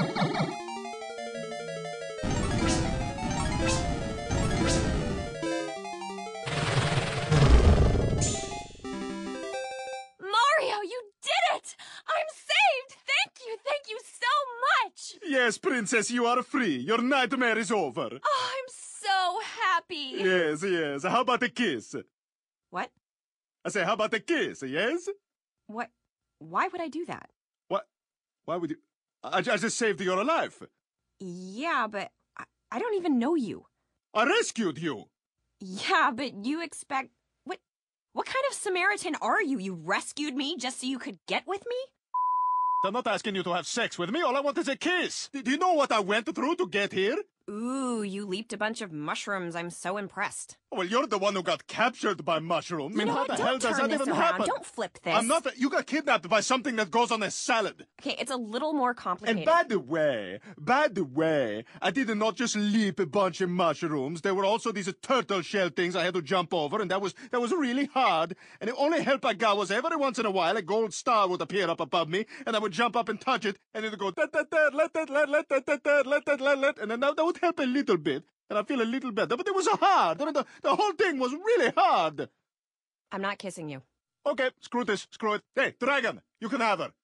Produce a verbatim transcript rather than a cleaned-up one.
Mario, you did it! I'm saved! Thank you, thank you so much! Yes, Princess, you are free. Your nightmare is over. Oh, I'm so happy. Yes, yes. How about a kiss? What? I say, how about a kiss, yes? What? Why would I do that? What? Why would you? I, I just saved your life. Yeah, but I, I don't even know you. I rescued you. Yeah, but you expect... What, what kind of Samaritan are you? You rescued me just so you could get with me? I'm not asking you to have sex with me. All I want is a kiss. Do you know what I went through to get here? Ooh, you leaped a bunch of mushrooms. I'm so impressed. Well, you're the one who got captured by mushrooms. You I mean, know how what? the Don't hell does turn that this even around. happen? Don't flip this. I'm not. You got kidnapped by something that goes on a salad. Okay, it's a little more complicated. And by the way, by the way, I did not just leap a bunch of mushrooms. There were also these turtle shell things I had to jump over, and that was that was really hard. And the only help I got was every once in a while a gold star would appear up above me, and I would jump up and touch it, and it would go da da da let that let let that that that let that let let, and then that, that would help a little bit, and I feel a little better. But it was hard. I mean, the the whole thing was really hard. I'm not kissing you. Okay, screw this, screw it. Hey, dragon, you can have her.